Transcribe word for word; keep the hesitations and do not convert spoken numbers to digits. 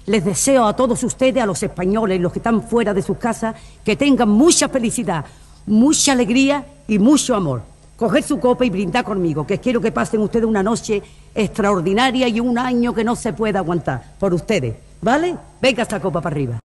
les deseo a todos ustedes, a los españoles, los que están fuera de sus casas, que tengan mucha felicidad, mucha alegría y mucho amor. Coger su copa y brindar conmigo, que quiero que pasen ustedes una noche extraordinaria y un año que no se pueda aguantar por ustedes, ¿vale? Venga esta copa para arriba.